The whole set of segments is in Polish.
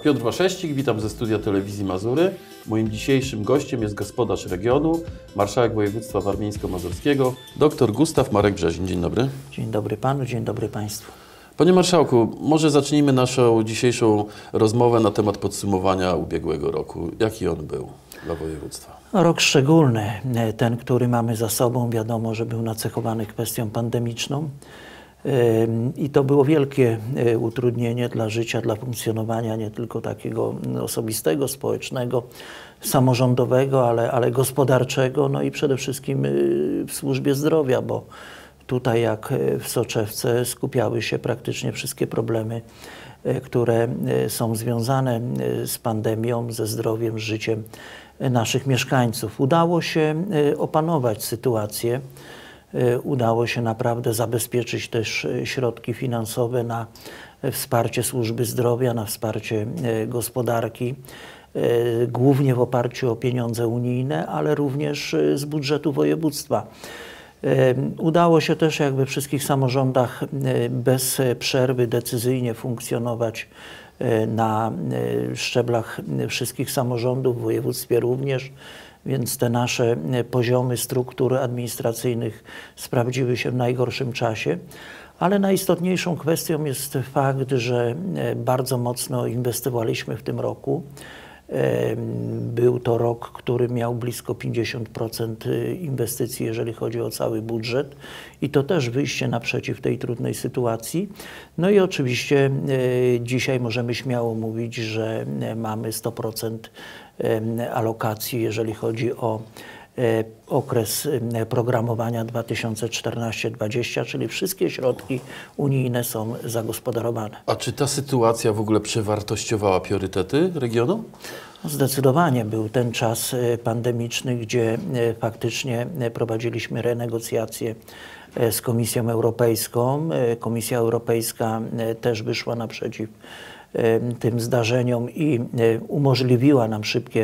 Piotr Waszewsik, witam ze studia Telewizji Mazury. Moim dzisiejszym gościem jest gospodarz regionu, marszałek województwa warmińsko-mazurskiego, dr Gustaw Marek Brzezin. Dzień dobry. Dzień dobry panu, dzień dobry państwu. Panie marszałku, może zacznijmy naszą dzisiejszą rozmowę na temat podsumowania ubiegłego roku. Jaki on był dla województwa? Rok szczególny, ten, który mamy za sobą, wiadomo, że był nacechowany kwestią pandemiczną. I to było wielkie utrudnienie dla życia, dla funkcjonowania nie tylko takiego osobistego, społecznego, samorządowego, ale gospodarczego, no i przede wszystkim w służbie zdrowia, bo tutaj jak w soczewce skupiały się praktycznie wszystkie problemy, które są związane z pandemią, ze zdrowiem, z życiem naszych mieszkańców. Udało się opanować sytuację. Udało się naprawdę zabezpieczyć też środki finansowe na wsparcie służby zdrowia, na wsparcie gospodarki, głównie w oparciu o pieniądze unijne, ale również z budżetu województwa. Udało się też jak we wszystkich samorządach bez przerwy decyzyjnie funkcjonować na szczeblach wszystkich samorządów, w województwie również. Więc te nasze poziomy struktur administracyjnych sprawdziły się w najgorszym czasie. Ale najistotniejszą kwestią jest fakt, że bardzo mocno inwestowaliśmy w tym roku. Był to rok, który miał blisko 50% inwestycji, jeżeli chodzi o cały budżet. I to też wyjście naprzeciw tej trudnej sytuacji. No i oczywiście dzisiaj możemy śmiało mówić, że mamy 100% alokacji, jeżeli chodzi o okres programowania 2014-2020, czyli wszystkie środki unijne są zagospodarowane. A czy ta sytuacja w ogóle przewartościowała priorytety regionu? Zdecydowanie był ten czas pandemiczny, gdzie faktycznie prowadziliśmy renegocjacje z Komisją Europejską. Komisja Europejska też wyszła naprzeciw tym zdarzeniom i umożliwiła nam szybkie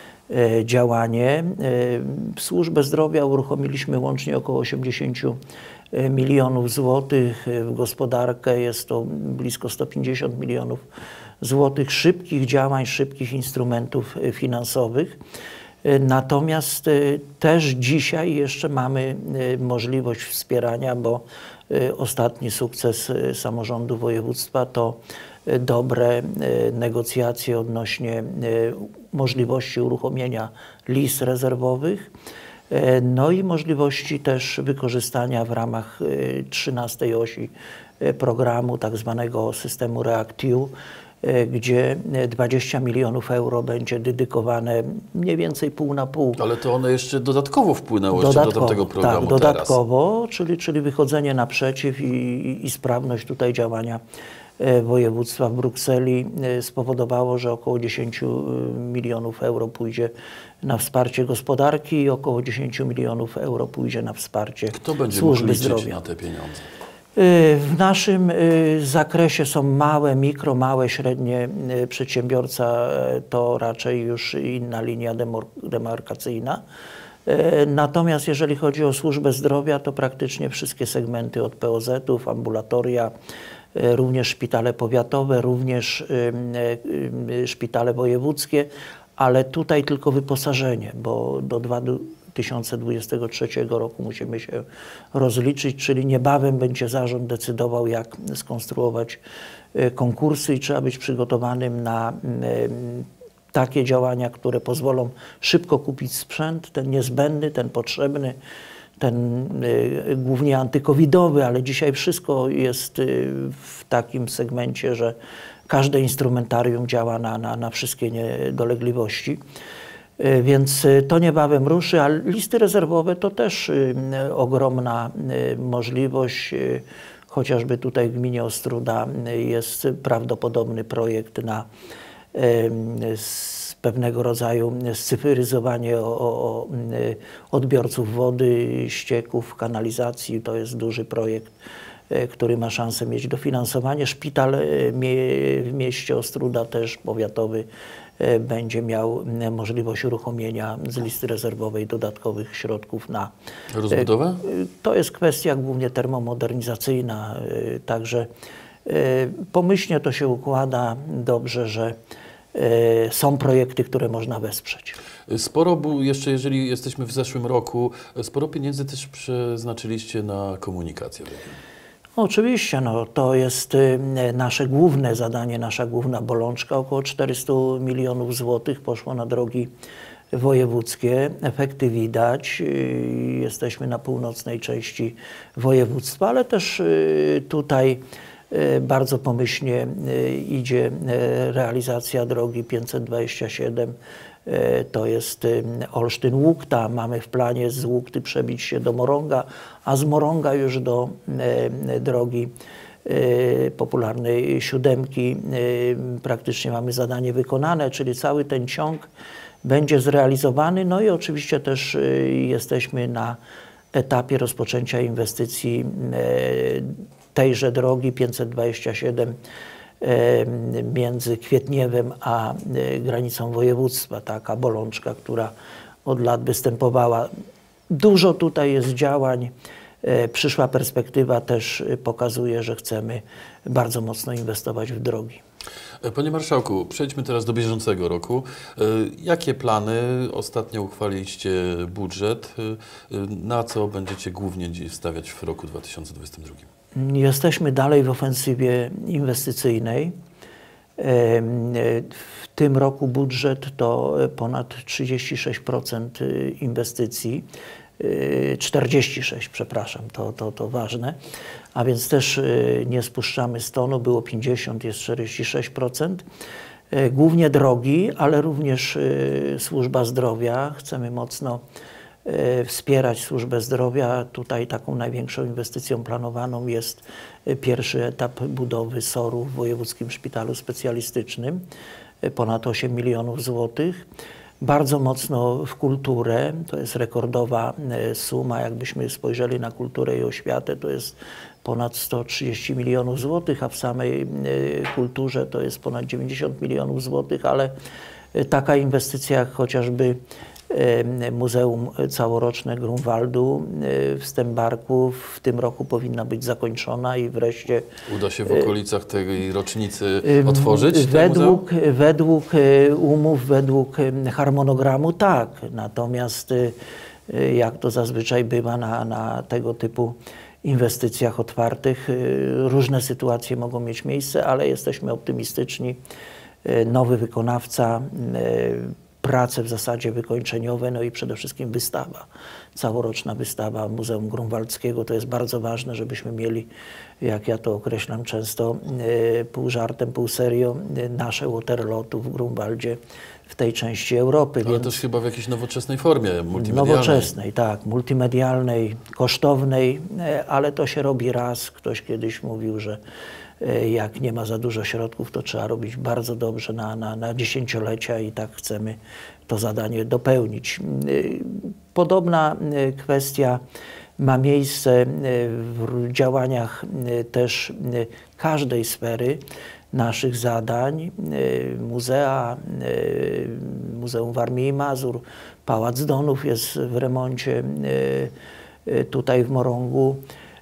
działanie. W służbę zdrowia uruchomiliśmy łącznie około 80 milionów złotych. W gospodarkę jest to blisko 150 milionów złotych szybkich działań, szybkich instrumentów finansowych. Natomiast też dzisiaj jeszcze mamy możliwość wspierania, bo ostatni sukces samorządu województwa to dobre negocjacje odnośnie możliwości uruchomienia list rezerwowych, no i możliwości też wykorzystania w ramach 13 osi programu tak zwanego systemu REACT-EU, gdzie 20 milionów euro będzie dedykowane mniej więcej pół na pół. Ale to one jeszcze dodatkowo wpłynęło do tamtego programu. Tak, dodatkowo, czyli wychodzenie naprzeciw i sprawność tutaj działania województwa w Brukseli spowodowało, że około 10 milionów euro pójdzie na wsparcie gospodarki i około 10 milionów euro pójdzie na wsparcie służby zdrowia. Na te pieniądze? W naszym zakresie są małe, średnie przedsiębiorca, to raczej już inna linia demarkacyjna. Natomiast jeżeli chodzi o służbę zdrowia, to praktycznie wszystkie segmenty od POZ-ów, ambulatoria, również szpitale powiatowe, również szpitale wojewódzkie, ale tutaj tylko wyposażenie, bo do 2023 roku musimy się rozliczyć, czyli niebawem będzie zarząd decydował, jak skonstruować konkursy i trzeba być przygotowanym na takie działania, które pozwolą szybko kupić sprzęt, ten niezbędny, ten potrzebny, ten głównie antykowidowy, ale dzisiaj wszystko jest w takim segmencie, że każde instrumentarium działa na wszystkie dolegliwości. Więc to niebawem ruszy, a listy rezerwowe to też ogromna możliwość. Chociażby tutaj w gminie Ostróda jest prawdopodobny projekt na pewnego rodzaju scyfryzowanie odbiorców wody, ścieków, kanalizacji. To jest duży projekt, który ma szansę mieć dofinansowanie. Szpital w mieście Ostróda też powiatowy będzie miał możliwość uruchomienia z listy rezerwowej dodatkowych środków na rozbudowę? To jest kwestia głównie termomodernizacyjna, także pomyślnie to się układa dobrze, że są projekty, które można wesprzeć. Sporo było jeszcze, jeżeli jesteśmy w zeszłym roku, sporo pieniędzy też przeznaczyliście na komunikację. Oczywiście, no, to jest nasze główne zadanie, nasza główna bolączka. Około 400 milionów złotych poszło na drogi wojewódzkie. Efekty widać. Jesteśmy na północnej części województwa, ale też tutaj bardzo pomyślnie idzie realizacja drogi 527. To jest Olsztyn-Łukta. Mamy w planie z Łukty przebić się do Morąga, a z Morąga już do drogi popularnej siódemki. Praktycznie mamy zadanie wykonane, czyli cały ten ciąg będzie zrealizowany. No i oczywiście też jesteśmy na etapie rozpoczęcia inwestycji tejże drogi 527 między Kwietniewem a granicą województwa. Taka bolączka, która od lat występowała. Dużo tutaj jest działań. Przyszła perspektywa też pokazuje, że chcemy bardzo mocno inwestować w drogi. Panie Marszałku, przejdźmy teraz do bieżącego roku. Jakie plany? Ostatnio uchwaliliście budżet. Na co będziecie głównie stawiać w roku 2022? Jesteśmy dalej w ofensywie inwestycyjnej. W tym roku budżet to ponad 36% inwestycji. 46, przepraszam, to ważne. A więc też nie spuszczamy z tonu, było 50, jest 46%. Głównie drogi, ale również służba zdrowia. Chcemy mocno wspierać służbę zdrowia. Tutaj taką największą inwestycją planowaną jest pierwszy etap budowy SOR-u w Wojewódzkim Szpitalu Specjalistycznym, ponad 8 milionów złotych. Bardzo mocno w kulturę, to jest rekordowa suma, jakbyśmy spojrzeli na kulturę i oświatę, to jest ponad 130 milionów złotych, a w samej kulturze to jest ponad 90 milionów złotych, ale taka inwestycja jak chociażby Muzeum Całoroczne Grunwaldu w Stębarku w tym roku powinna być zakończona i wreszcie... Uda się w okolicach tej rocznicy otworzyć według umów, według harmonogramu tak. Natomiast jak to zazwyczaj bywa na tego typu inwestycjach otwartych, różne sytuacje mogą mieć miejsce, ale jesteśmy optymistyczni. Nowy wykonawca, prace w zasadzie wykończeniowe, no i przede wszystkim wystawa, całoroczna wystawa Muzeum Grunwaldzkiego. To jest bardzo ważne, żebyśmy mieli, jak ja to określam często, pół żartem, pół serio, nasze Waterlotu w Grunwaldzie w tej części Europy. Ale też chyba w jakiejś nowoczesnej formie, multimedialnej. Nowoczesnej, tak, multimedialnej, kosztownej, ale to się robi raz. Ktoś kiedyś mówił, że jak nie ma za dużo środków, to trzeba robić bardzo dobrze na dziesięciolecia i tak chcemy to zadanie dopełnić. Podobna kwestia ma miejsce w działaniach też każdej sfery naszych zadań. Muzea, Muzeum Warmii i Mazur, Pałac Donów jest w remoncie tutaj w Morągu.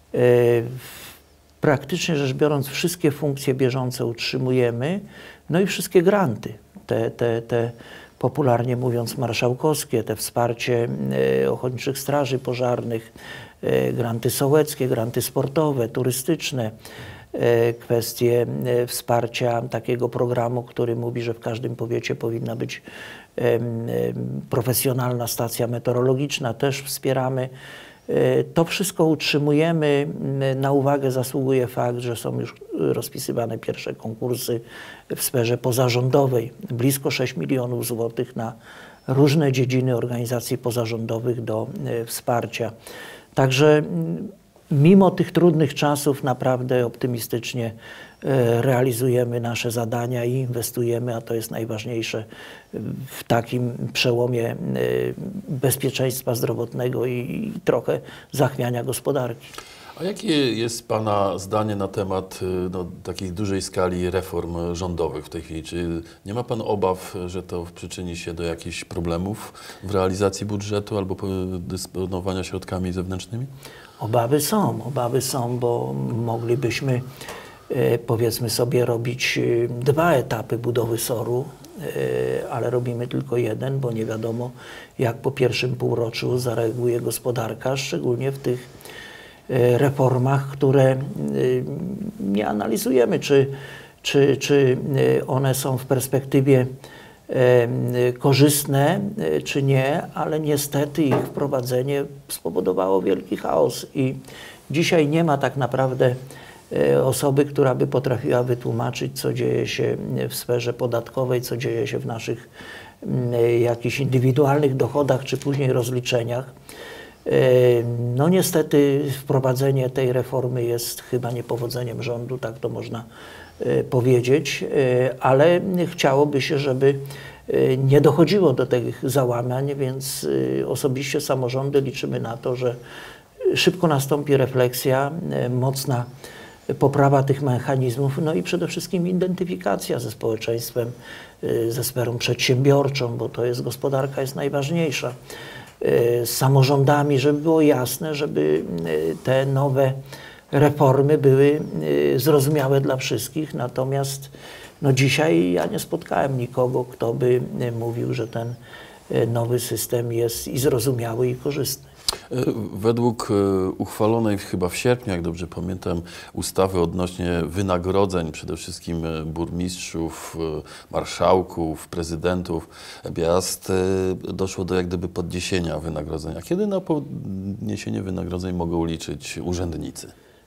Praktycznie rzecz biorąc, wszystkie funkcje bieżące utrzymujemy, no i wszystkie granty, te popularnie mówiąc marszałkowskie, te wsparcie ochotniczych straży pożarnych, granty sołeckie, granty sportowe, turystyczne, kwestie wsparcia takiego programu, który mówi, że w każdym powiecie powinna być profesjonalna stacja meteorologiczna, też wspieramy. To wszystko utrzymujemy. Na uwagę zasługuje fakt, że są już rozpisywane pierwsze konkursy w sferze pozarządowej. Blisko 6 milionów złotych na różne dziedziny organizacji pozarządowych do wsparcia. Także mimo tych trudnych czasów naprawdę optymistycznie realizujemy nasze zadania i inwestujemy, a to jest najważniejsze w takim przełomie bezpieczeństwa zdrowotnego i trochę zachwiania gospodarki. A jakie jest Pana zdanie na temat takiej dużej skali reform rządowych w tej chwili? Czy nie ma Pan obaw, że to przyczyni się do jakichś problemów w realizacji budżetu albo dysponowania środkami zewnętrznymi? Obawy są, bo moglibyśmy powiedzmy sobie robić 2 etapy budowy SOR-u, ale robimy tylko jeden, bo nie wiadomo, jak po pierwszym półroczu zareaguje gospodarka, szczególnie w tych reformach, które nie analizujemy, czy one są w perspektywie korzystne, czy nie, ale niestety ich wprowadzenie spowodowało wielki chaos i dzisiaj nie ma tak naprawdę osoby, która by potrafiła wytłumaczyć, co dzieje się w sferze podatkowej, co dzieje się w naszych jakichś indywidualnych dochodach, czy później rozliczeniach. No niestety wprowadzenie tej reformy jest chyba niepowodzeniem rządu, tak to można powiedzieć, ale chciałoby się, żeby nie dochodziło do tych załamań, więc osobiście samorządy liczymy na to, że szybko nastąpi refleksja, mocna poprawa tych mechanizmów, no i przede wszystkim identyfikacja ze społeczeństwem, ze sferą przedsiębiorczą, bo to jest gospodarka, jest najważniejsza, z samorządami, żeby było jasne, żeby te nowe reformy były zrozumiałe dla wszystkich. Natomiast no dzisiaj ja nie spotkałem nikogo, kto by mówił, że ten nowy system jest i zrozumiały, i korzystny. Według uchwalonej chyba w sierpniu, jak dobrze pamiętam, ustawy odnośnie wynagrodzeń przede wszystkim burmistrzów, marszałków, prezydentów miast doszło do jak gdyby podniesienia wynagrodzenia. Kiedy na podniesienie wynagrodzeń mogą liczyć urzędnicy?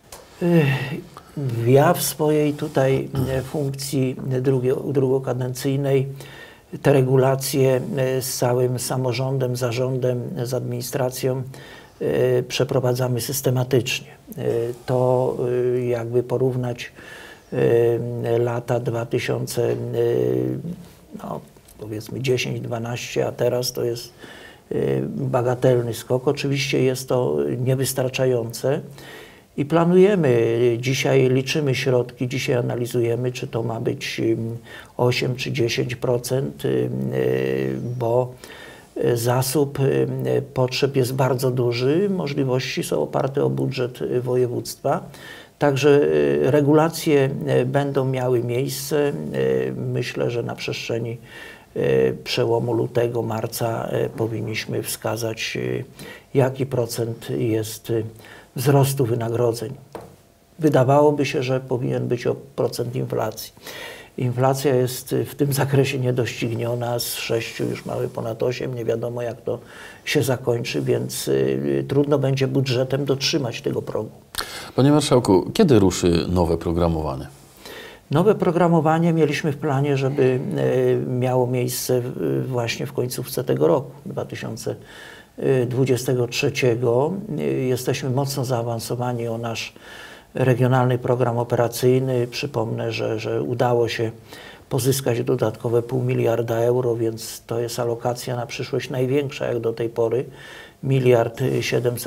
Ja w swojej tutaj funkcji drugokadencyjnej te regulacje z całym samorządem, zarządem, z administracją przeprowadzamy systematycznie. To jakby porównać lata 2000, no powiedzmy 10-12, a teraz to jest bagatelny skok. Oczywiście jest to niewystarczające i planujemy. Dzisiaj liczymy środki, dzisiaj analizujemy, czy to ma być 8 czy 10%, bo zasób potrzeb jest bardzo duży, możliwości są oparte o budżet województwa. Także regulacje będą miały miejsce. Myślę, że na przestrzeni przełomu lutego, marca powinniśmy wskazać, jaki procent jest wzrostu wynagrodzeń. Wydawałoby się, że powinien być o procent inflacji. Inflacja jest w tym zakresie niedościgniona, z 6 już mamy ponad 8, nie wiadomo jak to się zakończy, więc trudno będzie budżetem dotrzymać tego progu. Panie Marszałku, kiedy ruszy nowe programowanie? Nowe programowanie mieliśmy w planie, żeby miało miejsce właśnie w końcówce tego roku, 2023. Jesteśmy mocno zaawansowani o nasz regionalny program operacyjny. Przypomnę, że udało się pozyskać dodatkowe 0,5 miliarda euro, więc to jest alokacja na przyszłość największa jak do tej pory. 1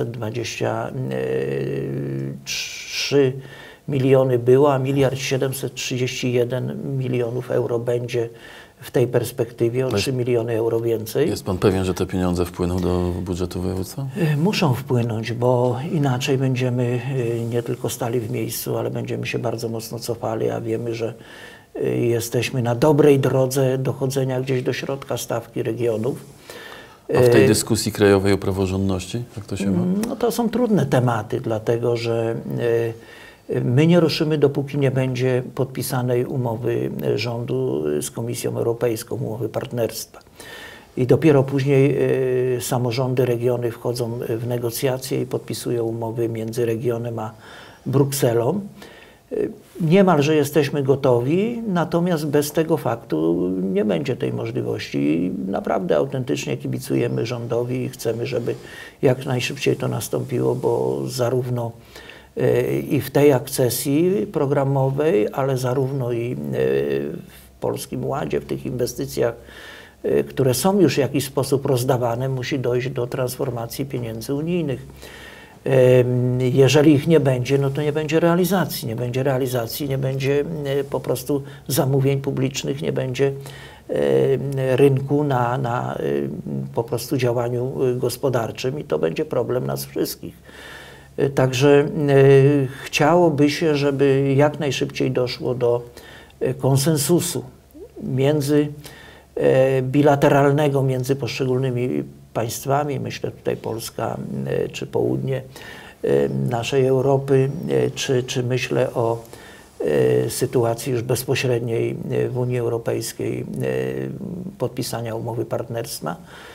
723 miliony było, a 1 731 milionów euro będzie w tej perspektywie, o 3 miliony euro więcej. Jest pan pewien, że te pieniądze wpłyną do budżetu województwa? Muszą wpłynąć, bo inaczej będziemy nie tylko stali w miejscu, ale będziemy się bardzo mocno cofali, a wiemy, że jesteśmy na dobrej drodze dochodzenia gdzieś do środka stawki regionów. A w tej dyskusji krajowej o praworządności, jak to się ma? No to są trudne tematy, dlatego że my nie ruszymy, dopóki nie będzie podpisanej umowy rządu z Komisją Europejską, umowy partnerstwa. I dopiero później samorządy, regiony wchodzą w negocjacje i podpisują umowy między regionem a Brukselą. Niemalże jesteśmy gotowi, natomiast bez tego faktu nie będzie tej możliwości. Naprawdę autentycznie kibicujemy rządowi i chcemy, żeby jak najszybciej to nastąpiło, bo zarówno i w tej akcesji programowej, ale zarówno i w Polskim Ładzie, w tych inwestycjach, które są już w jakiś sposób rozdawane, musi dojść do transformacji pieniędzy unijnych. Jeżeli ich nie będzie, no to nie będzie realizacji. Nie będzie realizacji, nie będzie po prostu zamówień publicznych, nie będzie rynku na po prostu działaniu gospodarczym i to będzie problem nas wszystkich. Także chciałoby się, żeby jak najszybciej doszło do konsensusu między bilateralnego między poszczególnymi państwami, myślę tutaj Polska czy południe naszej Europy, czy myślę o sytuacji już bezpośredniej w Unii Europejskiej, podpisania umowy partnerstwa.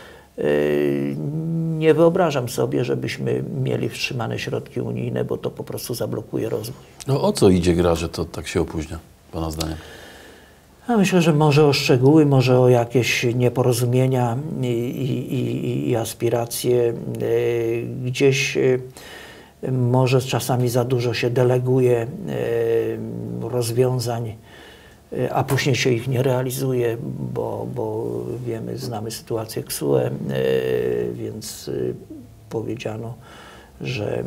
Nie wyobrażam sobie, żebyśmy mieli wstrzymane środki unijne, bo to po prostu zablokuje rozwój. No o co idzie gra, że to tak się opóźnia, Pana zdaniem? Ja myślę, że może o szczegóły, może o jakieś nieporozumienia i aspiracje. Gdzieś może czasami za dużo się deleguje rozwiązań, a później się ich nie realizuje, bo wiemy, znamy sytuację KSUE, więc powiedziano, że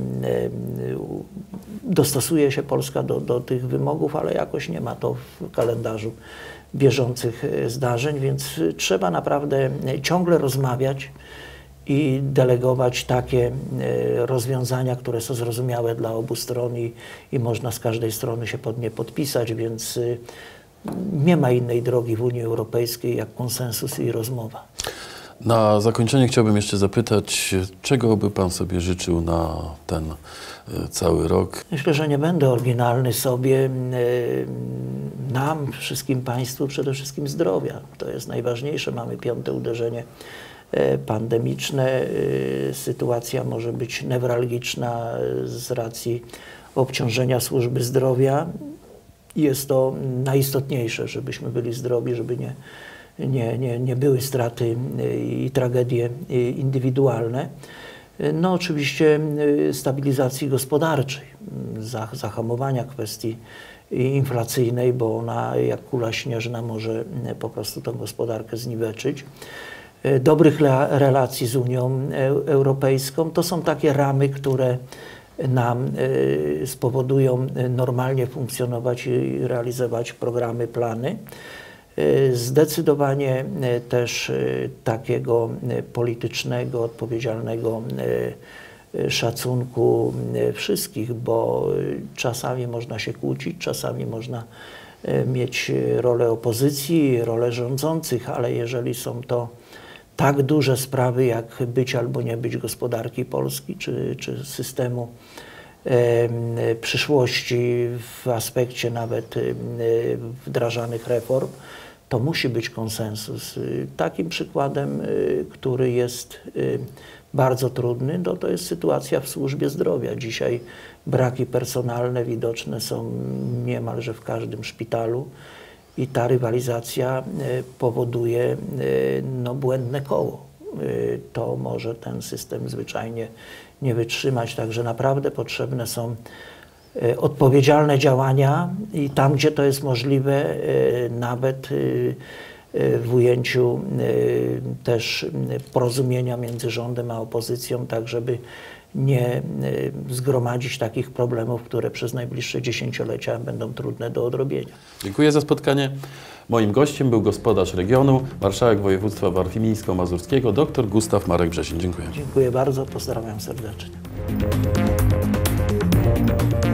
dostosuje się Polska do tych wymogów, ale jakoś nie ma to w kalendarzu bieżących zdarzeń, więc trzeba naprawdę ciągle rozmawiać i delegować takie rozwiązania, które są zrozumiałe dla obu stron i można z każdej strony się pod nie podpisać, więc nie ma innej drogi w Unii Europejskiej jak konsensus i rozmowa. Na zakończenie chciałbym jeszcze zapytać, czego by Pan sobie życzył na ten cały rok? Myślę, że nie będę oryginalny sobie. Nam, wszystkim Państwu, przede wszystkim zdrowia. To jest najważniejsze. Mamy 5. uderzenie pandemiczne. Sytuacja może być newralgiczna z racji obciążenia służby zdrowia. Jest to najistotniejsze, żebyśmy byli zdrowi, żeby nie były straty i tragedie indywidualne. No oczywiście stabilizacji gospodarczej, zahamowania kwestii inflacyjnej, bo ona jak kula śnieżna może po prostu tą gospodarkę zniweczyć. Dobrych relacji z Unią Europejską. To są takie ramy, które nam spowodują normalnie funkcjonować i realizować programy, plany. Zdecydowanie też takiego politycznego, odpowiedzialnego szacunku wszystkich, bo czasami można się kłócić, czasami można mieć rolę opozycji, rolę rządzących, ale jeżeli są to tak duże sprawy jak być albo nie być gospodarki Polski czy systemu przyszłości w aspekcie nawet wdrażanych reform, to musi być konsensus. Takim przykładem, który jest bardzo trudny, to jest sytuacja w służbie zdrowia. Dzisiaj braki personalne widoczne są niemalże w każdym szpitalu i ta rywalizacja powoduje błędne koło. To może ten system zwyczajnie nie wytrzymać, także naprawdę potrzebne są odpowiedzialne działania i tam, gdzie to jest możliwe, nawet w ujęciu też porozumienia między rządem a opozycją, tak żeby nie zgromadzić takich problemów, które przez najbliższe dziesięciolecia będą trudne do odrobienia. Dziękuję za spotkanie. Moim gościem był gospodarz regionu, marszałek województwa warmińsko-mazurskiego, dr Gustaw Marek Brzesin. Dziękuję. Dziękuję bardzo, pozdrawiam serdecznie.